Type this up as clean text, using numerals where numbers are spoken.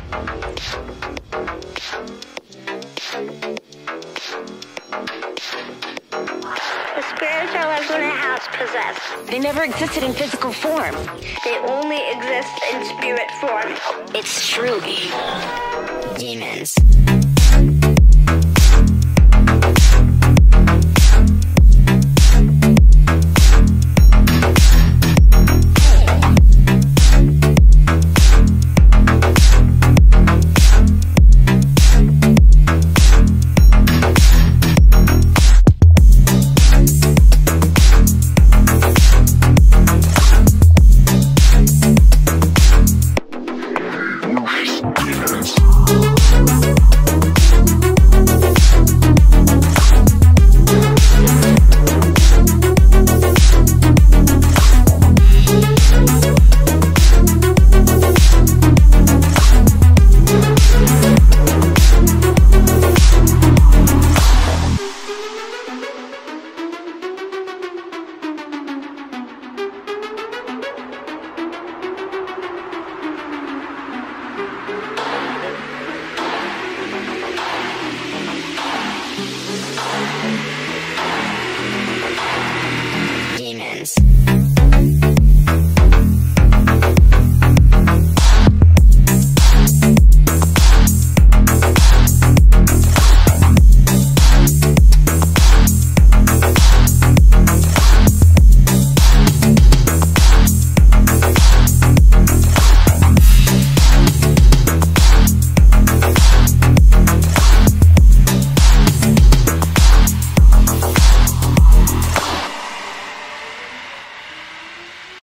The spirits are like when a house possessed. They never existed in physical form. They only exist in spirit form. It's truly demons.